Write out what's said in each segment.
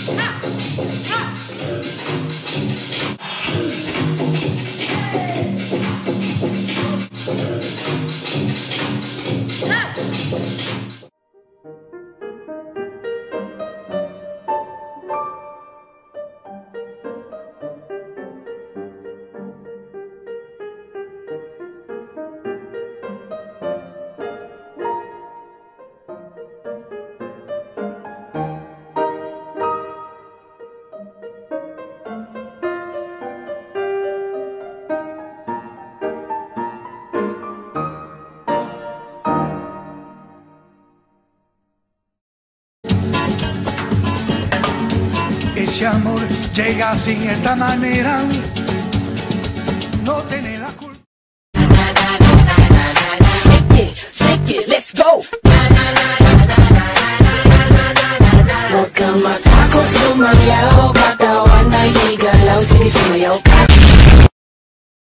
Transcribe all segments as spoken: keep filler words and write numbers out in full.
Ese amor llega sin esta manera, no tiene la culpa. Shake it, shake it, let's go. Welcome ako sumayaw, katawan na higalaw, sige sumayaw ka.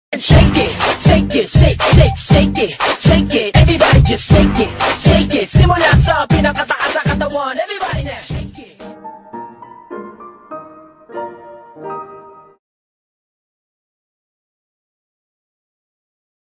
Shake it, shake it, shake, shake, shake it, shake it. Everybody just shake it, shake it. Simmer